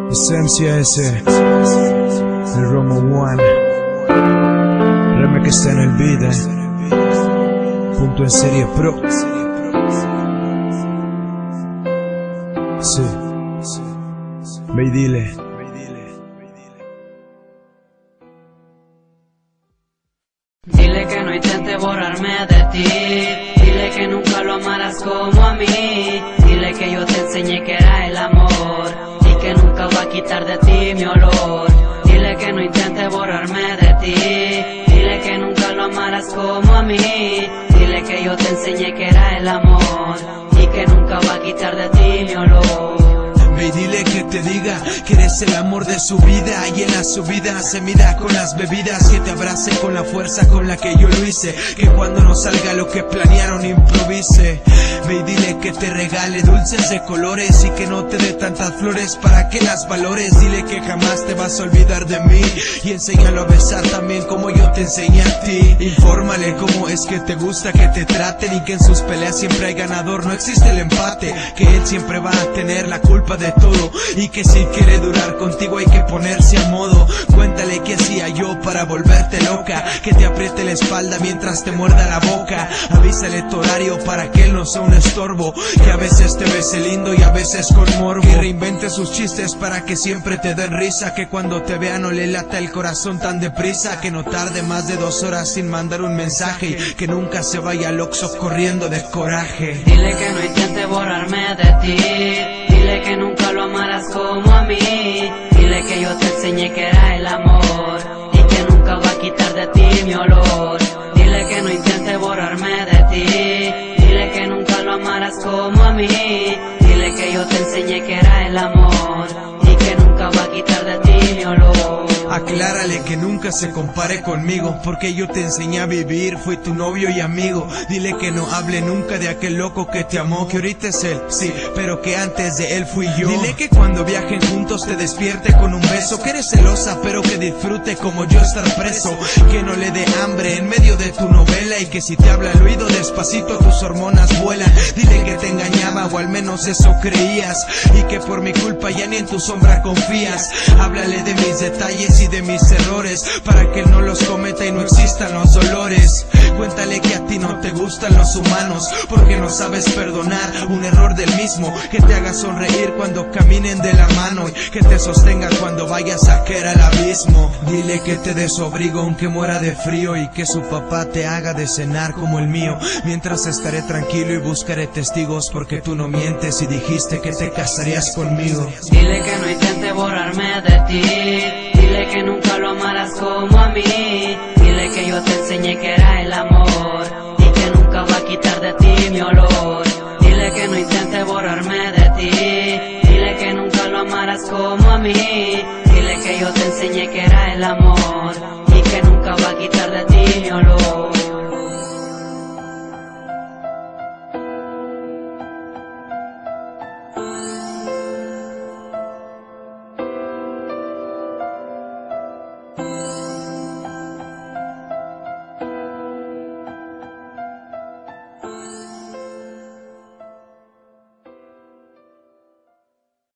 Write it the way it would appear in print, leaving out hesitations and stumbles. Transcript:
Es MCAS, el Romo One, Reme que está en el beat, punto en serie pro. Sí, ve y dile. Dile que no intente borrarme de ti, dile que nunca lo amarás como a mí, dile que yo te enseñé que era el amor y que nunca va a quitar de ti mi olor. Dile que no intente borrarme de ti, dile que nunca lo amarás como a mí, dile que yo te enseñé que era el amor y que nunca va a quitar de ti mi olor. Ve y dile que te diga que eres el amor de su vida, y en la subida se mira con las bebidas, que te abrace con la fuerza con la que yo lo hice, que cuando no salga lo que planearon improvise. Ve y dile que te regale dulces de colores y que no te dé tantas flores para que las valores. Dile que jamás te vas a olvidar de mí y enséñalo a besar también como yo te enseñé a ti. Infórmale cómo es que te gusta que te traten y que en sus peleas siempre hay ganador, no existe el empate, que él siempre va a tener la culpa de todo y que si quiere durar contigo hay que ponerse a modo. Cuéntale qué hacía yo para volverte loca, que te apriete la espalda mientras te muerda la boca. Avísale tu horario para que él no sea un estorbo, que a veces te bese lindo y a veces con morbo, que reinvente sus chistes para que siempre te den risa, que cuando te vea no le lata el corazón tan deprisa, que no tarde más de 2 horas sin mandar un mensaje y que nunca se vaya al Oxxo corriendo de coraje. Dile que no intente borrarme de ti, dile que nunca lo amarás como a mí, dile que yo te enseñé que era el amor y que nunca va a quitar de ti mi olor. Dile que no intente borrarme de ti, dile que nunca lo amarás como a mí, dile que yo te enseñé que era el amor y que nunca va a quitar de ti mi olor. Aclárale que nunca se compare conmigo, porque yo te enseñé a vivir, fui tu novio y amigo. Dile que no hable nunca de aquel loco que te amó, que ahorita es él, sí, pero que antes de él fui yo. Dile que cuando viajen juntos te despierte con un beso, que eres celosa pero que disfrute como yo estar preso, que no le dé hambre en medio de tu novela y que si te habla al oído despacito tus hormonas vuelan. Dile que te engañaba o al menos eso creías y que por mi culpa ya ni en tu sombra confías. Háblale de mis detalles y de mis errores para que él no los cometa y no existan los dolores. Cuéntale que a ti no te gustan los humanos porque no sabes perdonar un error del mismo, que te haga sonreír cuando caminen de la mano y que te sostenga cuando vayas a caer al abismo. Dile que te dé su abrigo aunque muera de frío y que su papá te haga de cenar como el mío, mientras estaré tranquilo y buscaré testigos porque tú no mientes y dijiste que te casarías conmigo. Dile que no intente borrarme de ti, dile que nunca lo amarás como a mí, dile que yo te enseñé que era el amor y que nunca va a quitar de ti mi olor. Dile que no intente borrarme de ti, dile que nunca lo amarás como a mí, dile que yo te enseñé que era el amor y que nunca va a quitar